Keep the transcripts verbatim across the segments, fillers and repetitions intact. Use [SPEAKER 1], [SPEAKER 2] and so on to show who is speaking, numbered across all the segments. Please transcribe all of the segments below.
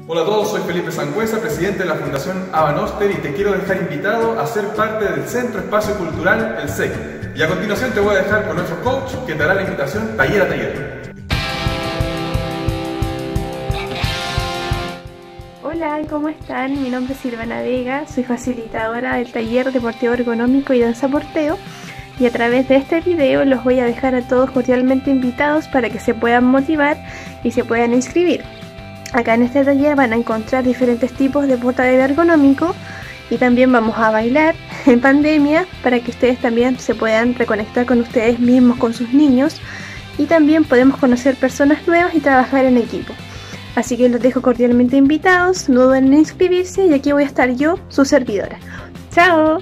[SPEAKER 1] Hola a todos, soy Felipe Sangüesa, presidente de la Fundación Abanoster, y te quiero dejar invitado a ser parte del Centro Espacio Cultural El S E C. Y a continuación te voy a dejar con nuestro coach que te hará la invitación taller a taller.
[SPEAKER 2] Hola, ¿cómo están? Mi nombre es Silvana Vega, soy facilitadora del taller deportivo ergonómico y danza porteo, y a través de este video los voy a dejar a todos cordialmente invitados para que se puedan motivar y se puedan inscribir. Acá en este taller van a encontrar diferentes tipos de portadero ergonómico y también vamos a bailar en pandemia para que ustedes también se puedan reconectar con ustedes mismos, con sus niños, y también podemos conocer personas nuevas y trabajar en equipo. Así que los dejo cordialmente invitados, no duden en inscribirse y aquí voy a estar yo, su servidora. ¡Chao!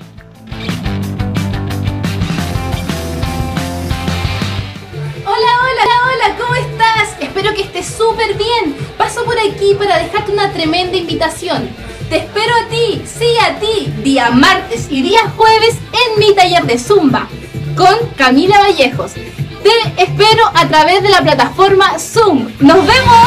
[SPEAKER 3] Hola, hola, hola, ¿cómo estás? Espero que estés súper bien. Paso por aquí para dejarte una tremenda invitación. Te espero a ti, sí a ti, día martes y día jueves en mi taller de Zumba con Camila Vallejos. Te espero a través de la plataforma Zoom. ¡Nos vemos!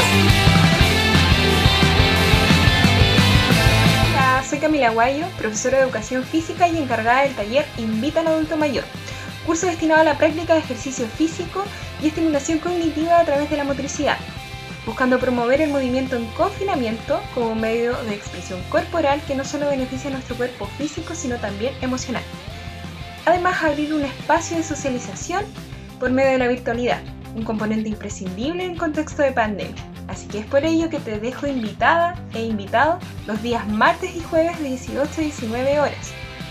[SPEAKER 4] Hola, soy Camila Guayo, profesora de Educación Física y encargada del taller Invita al Adulto Mayor, curso destinado a la práctica de ejercicio físico y estimulación cognitiva a través de la motricidad, buscando promover el movimiento en confinamiento como un medio de expresión corporal que no solo beneficia a nuestro cuerpo físico, sino también emocional. Además, abrir un espacio de socialización por medio de la virtualidad, un componente imprescindible en contexto de pandemia. Así que es por ello que te dejo invitada e invitado los días martes y jueves de dieciocho a diecinueve horas.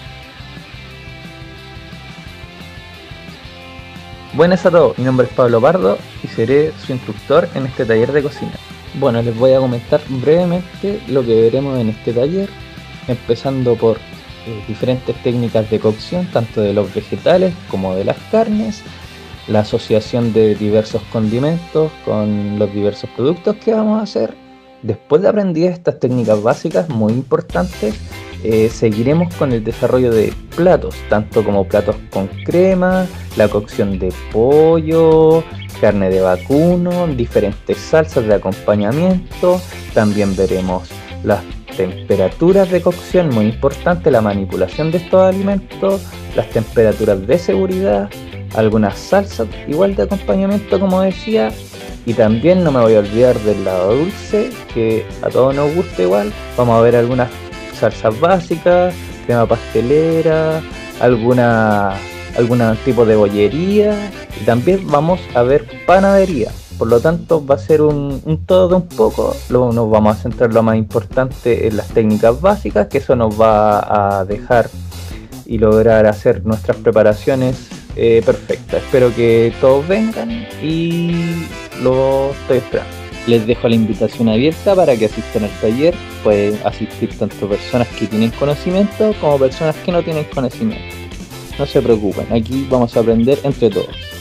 [SPEAKER 5] Buenas a todos, mi nombre es Pablo Pardo y seré su instructor en este taller de cocina. Bueno, les voy a comentar brevemente lo que veremos en este taller, empezando por eh, diferentes técnicas de cocción, tanto de los vegetales como de las carnes, la asociación de diversos condimentos con los diversos productos que vamos a hacer. Después de aprender estas técnicas básicas muy importantes, Eh, seguiremos con el desarrollo de platos, tanto como platos con crema, la cocción de pollo, carne de vacuno, diferentes salsas de acompañamiento. También veremos las temperaturas de cocción, muy importante, la manipulación de estos alimentos, las temperaturas de seguridad, algunas salsas igual de acompañamiento como decía, y también no me voy a olvidar del lado dulce, que a todos nos gusta igual. Vamos a ver algunas salsas básicas, crema pastelera, alguna algún tipo de bollería, y también vamos a ver panadería. Por lo tanto va a ser un, un todo de un poco. Luego nos vamos a centrar lo más importante en las técnicas básicas, que eso nos va a dejar y lograr hacer nuestras preparaciones eh, perfectas. Espero que todos vengan y lo estoy esperando. Les dejo la invitación abierta para que asistan al taller. Pueden asistir tanto personas que tienen conocimiento como personas que no tienen conocimiento. No se preocupen, aquí vamos a aprender entre todos.